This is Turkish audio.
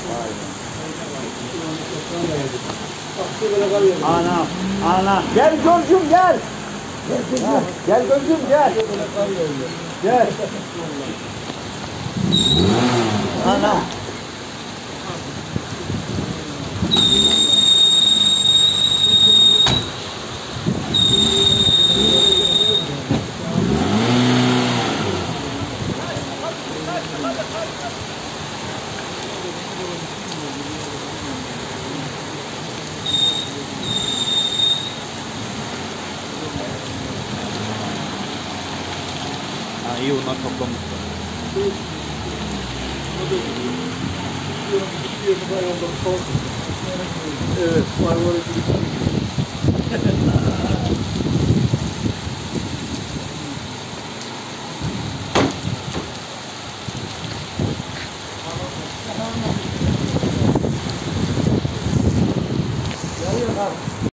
Ana, ana. Gel Gölcüm gel. Gel Gölcüm gel. Gel. Ana. Ha, iyi onlar toplamışlar. Evet, var var.